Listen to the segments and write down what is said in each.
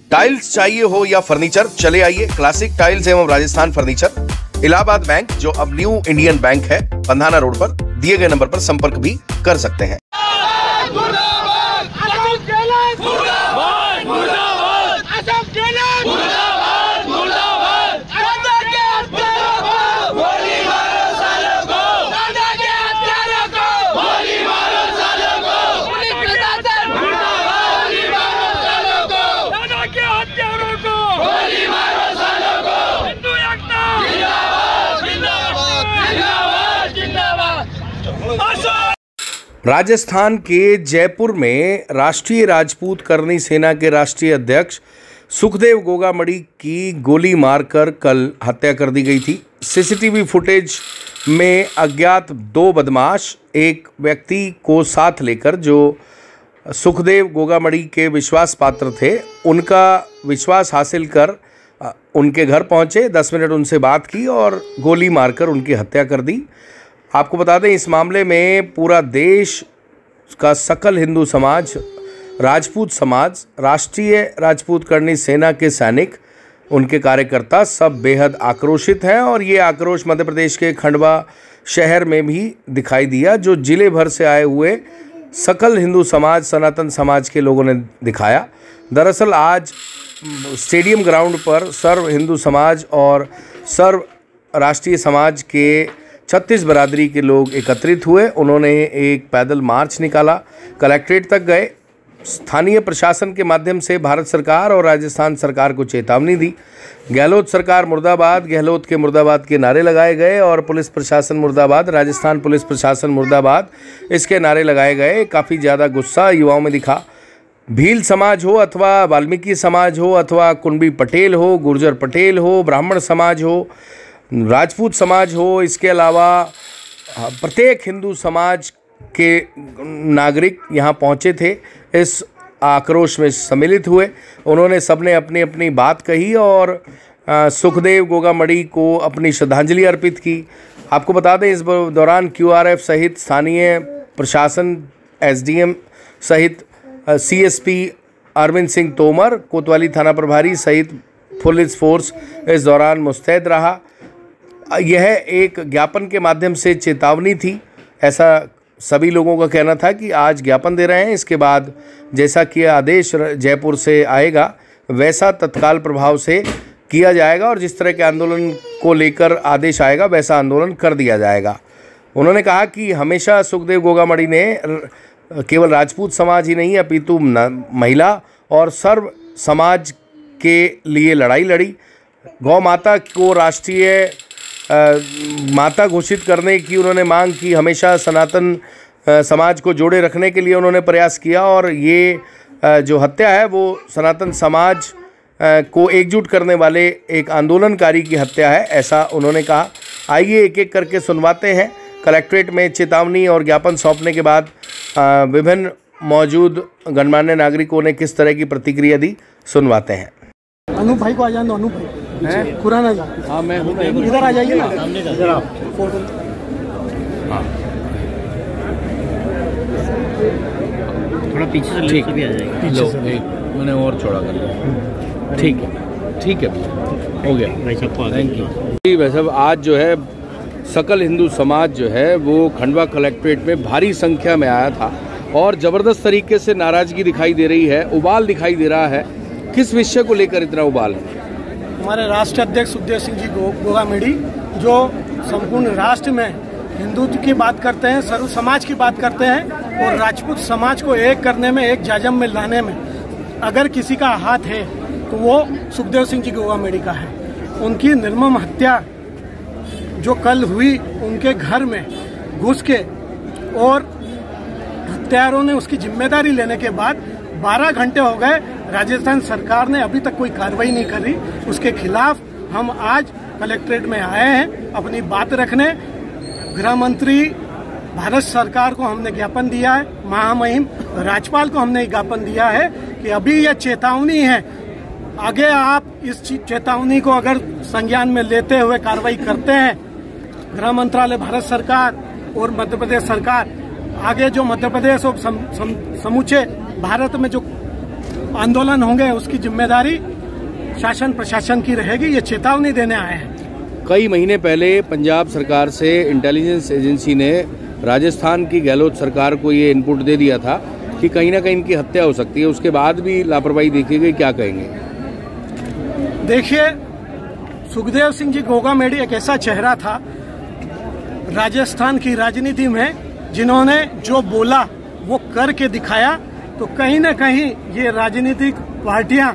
Tiles चाहिए हो या फर्नीचर, चले आइए क्लासिक टाइल्स एवं राजस्थान फर्नीचर, इलाहाबाद बैंक जो अब न्यू इंडियन बैंक है, पंधाना रोड पर, दिए गए नंबर पर संपर्क भी कर सकते हैं। राजस्थान के जयपुर में राष्ट्रीय राजपूत करनी सेना के राष्ट्रीय अध्यक्ष सुखदेव गोगामड़ी की गोली मारकर कल हत्या कर दी गई थी। सीसीटीवी फुटेज में अज्ञात दो बदमाश एक व्यक्ति को साथ लेकर, जो सुखदेव गोगामड़ी के विश्वास पात्र थे, उनका विश्वास हासिल कर उनके घर पहुंचे, 10 मिनट उनसे बात की और गोली मारकर उनकी हत्या कर दी। आपको बता दें, इस मामले में पूरा देश का सकल हिंदू समाज, राजपूत समाज, राष्ट्रीय राजपूत करनी सेना के सैनिक, उनके कार्यकर्ता सब बेहद आक्रोशित हैं और ये आक्रोश मध्य प्रदेश के खंडवा शहर में भी दिखाई दिया, जो जिले भर से आए हुए सकल हिंदू समाज, सनातन समाज के लोगों ने दिखाया। दरअसल आज स्टेडियम ग्राउंड पर सर्व हिंदू समाज और सर्व राष्ट्रीय समाज के 36 बरादरी के लोग एकत्रित हुए। उन्होंने एक पैदल मार्च निकाला, कलेक्ट्रेट तक गए, स्थानीय प्रशासन के माध्यम से भारत सरकार और राजस्थान सरकार को चेतावनी दी। गहलोत सरकार मुर्दाबाद, गहलोत के मुर्दाबाद के नारे लगाए गए और पुलिस प्रशासन मुर्दाबाद, राजस्थान पुलिस प्रशासन मुर्दाबाद, इसके नारे लगाए गए। काफ़ी ज़्यादा गुस्सा युवाओं में दिखा। भील समाज हो अथवा वाल्मीकि समाज हो अथवा कुंबी पटेल हो, गुर्जर पटेल हो, ब्राह्मण समाज हो, राजपूत समाज हो, इसके अलावा प्रत्येक हिंदू समाज के नागरिक यहाँ पहुँचे थे, इस आक्रोश में सम्मिलित हुए। उन्होंने सबने अपनी अपनी बात कही और सुखदेव गोगामड़ी को अपनी श्रद्धांजलि अर्पित की। आपको बता दें, इस दौरान QRF सहित स्थानीय प्रशासन, SDM सहित CSP अरविंद सिंह तोमर, कोतवाली थाना प्रभारी सहित पुलिस फोर्स इस दौरान मुस्तैद रहा। यह एक ज्ञापन के माध्यम से चेतावनी थी, ऐसा सभी लोगों का कहना था कि आज ज्ञापन दे रहे हैं, इसके बाद जैसा कि आदेश जयपुर से आएगा वैसा तत्काल प्रभाव से किया जाएगा और जिस तरह के आंदोलन को लेकर आदेश आएगा वैसा आंदोलन कर दिया जाएगा। उन्होंने कहा कि हमेशा सुखदेव गोगामड़ी ने केवल राजपूत समाज ही नहीं अपितु महिला और सर्व समाज के लिए लड़ाई लड़ी। गौ माता को राष्ट्रीय माता घोषित करने की उन्होंने मांग की। हमेशा सनातन समाज को जोड़े रखने के लिए उन्होंने प्रयास किया और ये जो हत्या है वो सनातन समाज को एकजुट करने वाले एक आंदोलनकारी की हत्या है, ऐसा उन्होंने कहा। आइए एक एक करके सुनवाते हैं। कलेक्ट्रेट में चेतावनी और ज्ञापन सौंपने के बाद विभिन्न मौजूद गणमान्य नागरिकों ने किस तरह की प्रतिक्रिया दी, सुनवाते हैं। अनूप भाई को आ जाए, अनूप भाई खुराना जी। हाँ, मैं इधर आ जाइए ना, इधर आप फोटो। हाँ, थोड़ा पीछे से ठीक भी आ जाएगा। लो, एक मैंने और चौड़ा कर लिया। ठीक है, ठीक है, हो गया भाई साहब, थैंक यू जी। भाई साहब, आज जो है सकल हिंदू समाज जो है वो खंडवा कलेक्ट्रेट में भारी संख्या में आया था और ज़बरदस्त तरीके से नाराज़गी दिखाई दे रही है, उबाल दिखाई दे रहा है। किस विषय को लेकर इतना उबाल है? हमारे राष्ट्रीय अध्यक्ष सुखदेव सिंह जी गोगामड़ी जो संपूर्ण राष्ट्र में हिंदुत्व की बात करते हैं, सर्व समाज की बात करते हैं और राजपूत समाज को एक करने में, एक जाजम में लाने में अगर किसी का हाथ है तो वो सुखदेव सिंह जी गोगामड़ी का है। उनकी निर्मम हत्या जो कल हुई, उनके घर में घुस के और हत्यारों ने उसकी जिम्मेदारी लेने के बाद 12 घंटे हो गए, राजस्थान सरकार ने अभी तक कोई कार्रवाई नहीं करी। उसके खिलाफ हम आज कलेक्ट्रेट में आए हैं अपनी बात रखने। गृह मंत्री भारत सरकार को हमने ज्ञापन दिया है, महामहिम राज्यपाल को हमने ज्ञापन दिया है कि अभी यह चेतावनी है, आगे आप इस चेतावनी को अगर संज्ञान में लेते हुए कार्रवाई करते हैं, गृह मंत्रालय भारत सरकार और मध्य प्रदेश सरकार आगे जो मध्य प्रदेश और समूचे भारत में जो आंदोलन होंगे उसकी जिम्मेदारी शासन प्रशासन की रहेगी, ये चेतावनी देने आए हैं। कई महीने पहले पंजाब सरकार से इंटेलिजेंस एजेंसी ने राजस्थान की गहलोत सरकार को ये इनपुट दे दिया था कि कहीं ना कहीं इनकी हत्या हो सकती है, उसके बाद भी लापरवाही देखी गई, क्या कहेंगे? देखिए, सुखदेव सिंह जी गोगामेडी एक ऐसा चेहरा था राजस्थान की राजनीति में, जिन्होंने जो बोला वो करके दिखाया। तो कहीं न कहीं ये राजनीतिक पार्टियां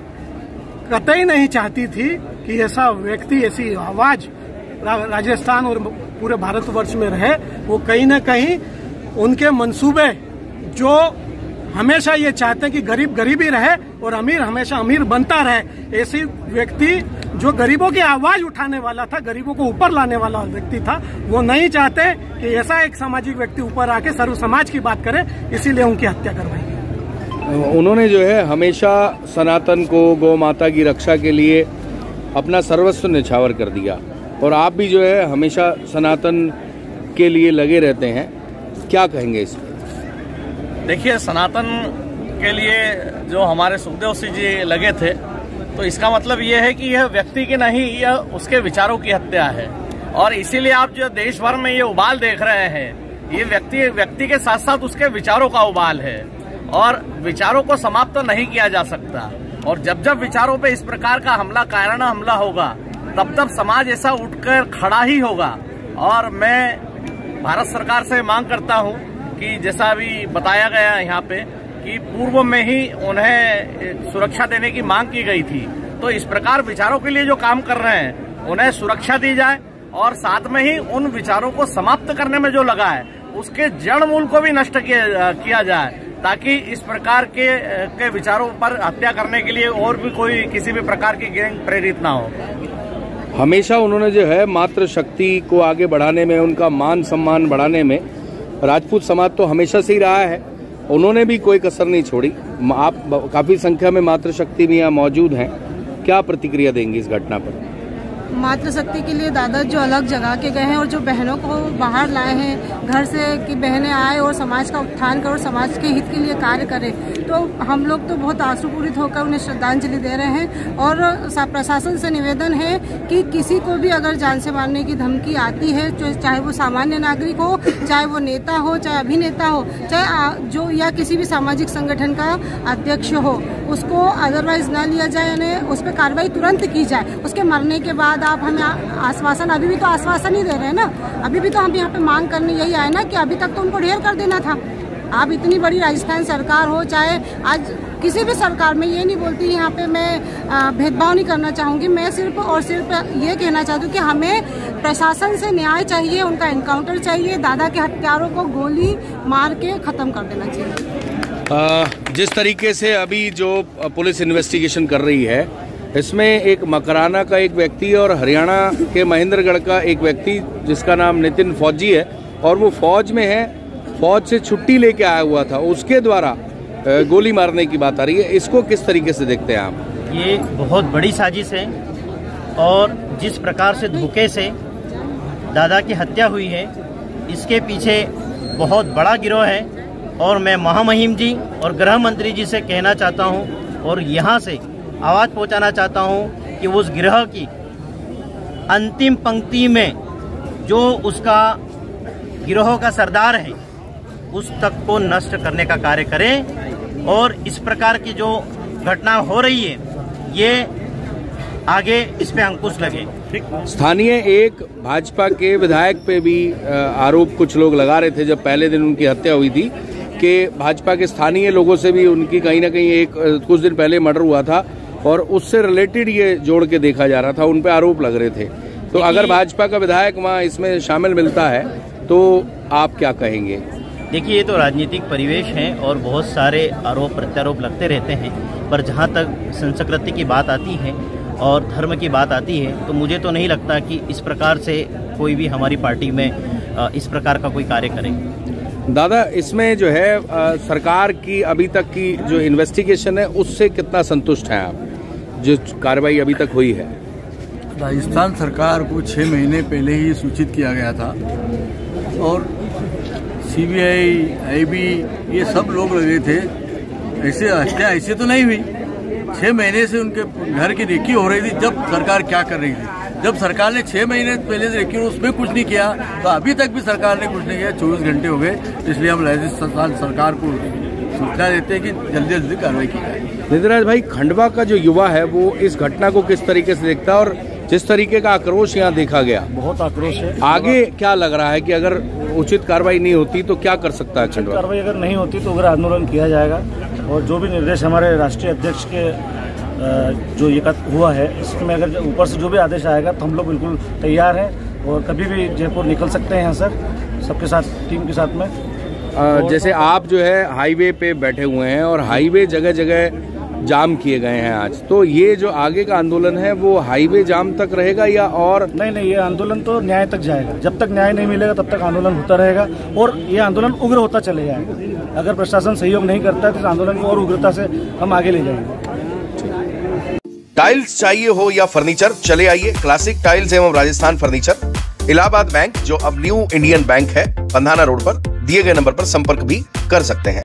कतई नहीं चाहती थी कि ऐसा व्यक्ति, ऐसी आवाज राजस्थान और पूरे भारतवर्ष में रहे। वो कहीं न कहीं उनके मंसूबे जो हमेशा ये चाहते हैं कि गरीब गरीब ही रहे और अमीर हमेशा अमीर बनता रहे, ऐसी व्यक्ति जो गरीबों की आवाज उठाने वाला था, गरीबों को ऊपर लाने वाला व्यक्ति था, वो नहीं चाहते कि ऐसा एक सामाजिक व्यक्ति ऊपर आके सर्व समाज की बात करे, इसीलिए उनकी हत्या करवाई। उन्होंने जो है हमेशा सनातन को, गौ माता की रक्षा के लिए अपना सर्वस्व न्यौछावर कर दिया, और आप भी जो है हमेशा सनातन के लिए लगे रहते हैं, क्या कहेंगे इस पर? देखिए, सनातन के लिए जो हमारे सुखदेव सिंह जी लगे थे, तो इसका मतलब ये है कि यह व्यक्ति की नहीं, यह उसके विचारों की हत्या है। और इसीलिए आप जो देश भर में ये उबाल देख रहे हैं, ये व्यक्ति के साथ साथ उसके विचारों का उबाल है, और विचारों को समाप्त तो नहीं किया जा सकता। और जब जब विचारों पे इस प्रकार का हमला, कायराना हमला होगा, तब तब समाज ऐसा उठकर खड़ा ही होगा। और मैं भारत सरकार से मांग करता हूं कि जैसा अभी बताया गया यहाँ पे कि पूर्व में ही उन्हें सुरक्षा देने की मांग की गई थी, तो इस प्रकार विचारों के लिए जो काम कर रहे हैं उन्हें सुरक्षा दी जाए, और साथ में ही उन विचारों को समाप्त करने में जो लगा है उसके जड़ मूल को भी नष्ट किया जाए, ताकि इस प्रकार के विचारों पर हत्या करने के लिए और भी कोई किसी भी प्रकार की गैंग प्रेरित ना हो। हमेशा उन्होंने जो है मातृशक्ति को आगे बढ़ाने में, उनका मान सम्मान बढ़ाने में राजपूत समाज तो हमेशा से ही रहा है, उन्होंने भी कोई कसर नहीं छोड़ी। आप काफी संख्या में मातृशक्ति भी यहाँ मौजूद हैं, क्या प्रतिक्रिया देंगी इस घटना पर? मातृशक्ति के लिए दादा जो अलग जगह के गए हैं और जो बहनों को बाहर लाए हैं घर से कि बहनें आए और समाज का उत्थान करें और समाज के हित के लिए कार्य करें, तो हम लोग तो बहुत आंसूपूरित होकर उन्हें श्रद्धांजलि दे रहे हैं। और प्रशासन से निवेदन है कि किसी को भी अगर जान से मारने की धमकी आती है, चाहे वो सामान्य नागरिक हो, चाहे वो नेता हो, चाहे अभिनेता हो, चाहे जो या किसी भी सामाजिक संगठन का अध्यक्ष हो, उसको अदरवाइज न लिया जाए, यानी उस पर कार्रवाई तुरंत की जाए। उसके मरने के बाद आप हमें आश्वासन, अभी भी तो आश्वासन ही दे रहे हैं ना, अभी भी तो हम यहाँ पे मांग करने यही आए ना कि अभी तक तो उनको ढेर कर देना था। आप इतनी बड़ी राजस्थान सरकार हो, चाहे आज किसी भी सरकार में, ये नहीं बोलती यहाँ पे मैं भेदभाव नहीं करना चाहूँगी, मैं सिर्फ और सिर्फ ये कहना चाहती हूँ कि हमें प्रशासन से न्याय चाहिए, उनका एनकाउंटर चाहिए, दादा के हत्यारों को गोली मार के ख़त्म कर देना चाहिए। जिस तरीके से अभी जो पुलिस इन्वेस्टिगेशन कर रही है, इसमें एक मकराना का एक व्यक्ति और हरियाणा के महेंद्रगढ़ का एक व्यक्ति जिसका नाम नितिन फौजी है, और वो फौज में है, फौज से छुट्टी लेके आया हुआ था, उसके द्वारा गोली मारने की बात आ रही है। इसको किस तरीके से देखते हैं आप? ये बहुत बड़ी साजिश है, और जिस प्रकार से धोखे से दादा की हत्या हुई है, इसके पीछे बहुत बड़ा गिरोह है। और मैं महामहिम जी और गृह मंत्री जी से कहना चाहता हूँ और यहाँ से आवाज़ पहुँचाना चाहता हूँ कि उस गिरोह की अंतिम पंक्ति में जो उसका गिरोह का सरदार है, उस तक को नष्ट करने का कार्य करें, और इस प्रकार की जो घटना हो रही है, ये आगे इस पे अंकुश लगे। स्थानीय एक भाजपा के विधायक पे भी आरोप कुछ लोग लगा रहे थे जब पहले दिन उनकी हत्या हुई थी, कि भाजपा के स्थानीय लोगों से भी उनकी कहीं ना कहीं कुछ दिन पहले मर्डर हुआ था, और उससे रिलेटेड ये जोड़ के देखा जा रहा था, उन पे आरोप लग रहे थे। तो अगर भाजपा का विधायक वहाँ इसमें शामिल मिलता है तो आप क्या कहेंगे? देखिए, ये तो राजनीतिक परिवेश है और बहुत सारे आरोप प्रत्यारोप लगते रहते हैं, पर जहाँ तक संस्कृति की बात आती है और धर्म की बात आती है, तो मुझे तो नहीं लगता कि इस प्रकार से कोई भी हमारी पार्टी में इस प्रकार का कोई कार्य करे। दादा, इसमें जो है सरकार की अभी तक की जो इन्वेस्टिगेशन है, उससे कितना संतुष्ट हैं आप, जो कार्रवाई अभी तक हुई है? राजस्थान सरकार को 6 महीने पहले ही सूचित किया गया था, और सीबीआई, आईबी, ये सब लोग लगे थे। ऐसे हत्या ऐसे तो नहीं हुई, 6 महीने से उनके घर की रेकी हो रही थी। जब सरकार क्या कर रही थी, जब सरकार ने 6 महीने पहले से रेकी उसमें कुछ नहीं किया, तो अभी तक भी सरकार ने कुछ नहीं किया। 24 घंटे हो गए, इसलिए हम राजस्थान सरकार को सूचना देते हैं कि जल्दी जल्दी कार्रवाई की जाए। निधिराज भाई, खंडवा का जो युवा है वो इस घटना को किस तरीके से देखता है और जिस तरीके का आक्रोश यहाँ देखा गया, बहुत आक्रोश है। आगे क्या लग रहा है कि अगर उचित कार्रवाई नहीं होती तो क्या कर सकता है खंडवा? कार्रवाई अगर नहीं होती तो उग्र आंदोलन किया जाएगा और जो भी निर्देश हमारे राष्ट्रीय अध्यक्ष के जो ये हुआ है, इसमें अगर ऊपर से जो भी आदेश आएगा तो हम लोग बिल्कुल तैयार हैं और कभी भी जयपुर निकल सकते हैं यहाँ सर, सबके साथ, टीम के साथ में। जैसे आप जो है हाईवे पे बैठे हुए हैं और हाईवे जगह जगह जाम किए गए हैं आज, तो ये जो आगे का आंदोलन है वो हाईवे जाम तक रहेगा या और? नहीं, ये आंदोलन तो न्याय तक जाएगा। जब तक न्याय नहीं मिलेगा तब तक आंदोलन होता रहेगा और ये आंदोलन उग्र होता चले जाएगा। अगर प्रशासन सहयोग नहीं करता है तो आंदोलन को और उग्रता से हम आगे ले जाएंगे। टाइल्स चाहिए हो या फर्नीचर, चले आइए क्लासिक टाइल्स एवं राजस्थान फर्नीचर, इलाहाबाद बैंक जो अब न्यू इंडियन बैंक है, पंधाना रोड पर। दिए गए नंबर पर संपर्क भी कर सकते हैं।